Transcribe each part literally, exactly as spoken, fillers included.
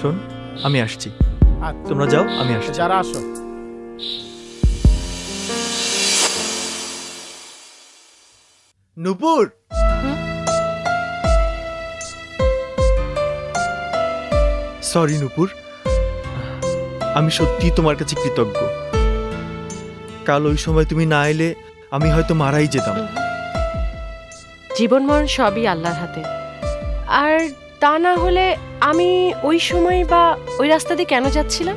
শোন আমি আসছি, তোমরা যাও আমি আসছি। যারা আসো। নূপুর, সরি নূপুর, আমি সত্যি তোমার কাছে কৃতজ্ঞ। কাল ওই সময় তুমি না এলে আমি হয়তো মারাই যেতাম। জীবন মরণ সবই আল্লাহর হাতে, আর তা না হলে আমি ওই সময় বা ওই রাস্তা দিয়ে কেন যাচ্ছিলাম?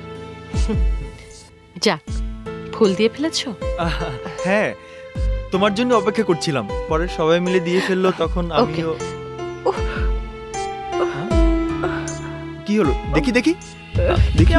যাক, ফুল দিয়ে ফেলেছো? হ্যাঁ, তোমার জন্য অপেক্ষা করছিলাম, পরে সবাই মিলে দিয়ে ফেললো, তখন আমিও। কি হলো? দেখি দেখি দেখি।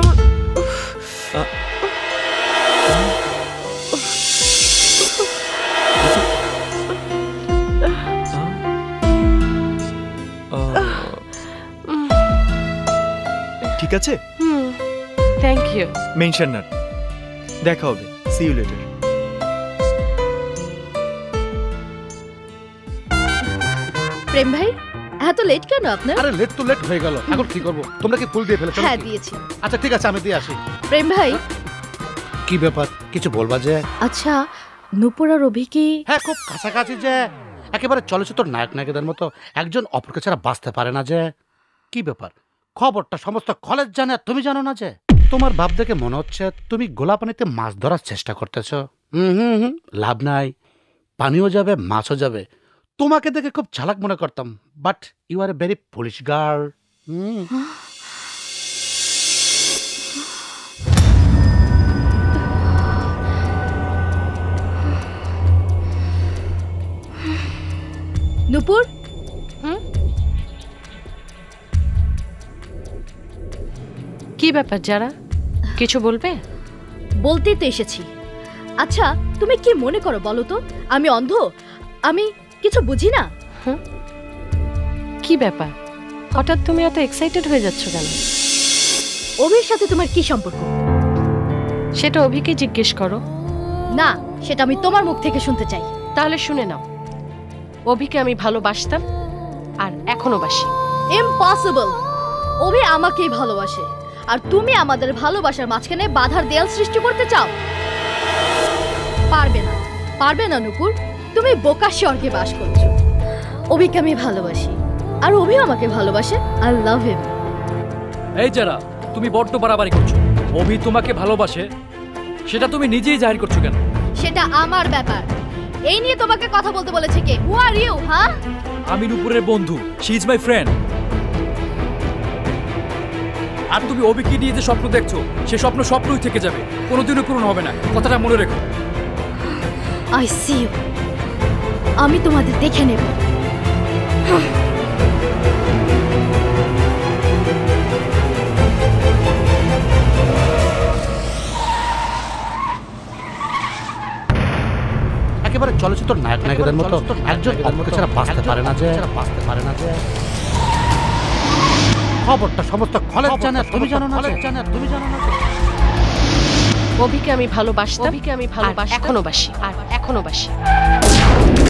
ঠিক আছে, হুম, থ্যাংক ইউ। মেনশন না, দেখা হবে, সি ইউ লেটার। প্রেম ভাই, এত লেট কেন আপনার? আরে লেট তো লেট হয়ে গেল, এখন কি করব? তোমরা কি ফুল দিয়ে ফেলেছো? হ্যাঁ দিয়েছি। আচ্ছা ঠিক আছে, আমি দিয়ে আসি। প্রেম ভাই, কি ব্যাপার, কিছু বলবা যে? আচ্ছা নূপুর আর অভি কি? হ্যাঁ, খুব কাছাকাছি যে, একেবারে চলচ্চিত্র নায়ক নায়িকাদের মতো একজন অপরকে ছাড়া বাঁচতে পারে না যে। কি ব্যাপার, খবরটা সমস্ত কলেজ জানে, তুমি জানো না যে? তোমার ভাব দেখে মনে হচ্ছে তুমি গোলা পানিতে মাছ ধরার চেষ্টা করতেছ। হুম হুম হুম লাভ নাই, পানিও যাবে মাছও যাবে। তোমাকে দেখে খুব চালাক মনে করতাম, but you are a very police girl. Nupur, হুম, কি ব্যাপার যারা, কিছু বলবে? বলতেই তো এসেছি। আচ্ছা তুমি কি মনে করো বলো তো, আমি অন্ধ? আমি কিছু বুঝি না? হুম, কি ব্যাপার, হঠাৎ তুমি এত এক্সাইটেড হয়ে যাচ্ছ কেন? অভির সাথে তোমার কি সম্পর্ক? সেটা অভিকে জিজ্ঞেস করো। না, সেটা আমি তোমার মুখ থেকে শুনতে চাই। তাহলে শুনে নাও, অভিকে আমি ভালোবাসতাম আর এখনো বাসি। ইম্পসিবল, অভি আমাকেই ভালোবাসে, আর তুমি আমাদের ভালোবাসার মাঝখানে বাধার দেয়াল সৃষ্টি করতে চাও? পারবে না, পারবে না নূপুর, তুমি বোকা স্বর্গে বাস করছো। অভিকে আমি ভালোবাসি আর অভি আমাকে ভালোবাসে। I love him. এই যারা, তুমি বড্ড বাড়াবাড়ি করছো। অভি তোমাকে ভালোবাসে, সেটা তুমি নিজেই জাহির করছো কেন? সেটা আমার ব্যাপার, এই নিয়ে তোমাকে কথা বলতে বলেছে কে? হু আর ইউ? হ্যাঁ, আমি নূপুরের বন্ধু, শি ইজ মাই ফ্রেন্ড। আর তুমি অভিকে নিয়ে যে স্বপ্ন দেখছো, সে স্বপ্ন স্বপ্নই থেকে যাবে, কোনোদিনও পূরণ হবে না, কথাটা মনে রেখো। আই সি ইউ, আমি তোমাদের দেখে নেব। একেবারে চলচ্চিত্র নায়ক নায়িকাদের মতো একজন অপরকে ছাড়া বাঁচতে পারে না যে, বাঁচতে পারে না যে। খবরটা সমস্ত কলেজ জানে, তুমি জানো না যে? তুমি জানো না যে? অভিকে আমি ভালোবাসতাম, অভিকে আমি ভালোবাসি, এখনো বাসি, আর এখনো বাসি।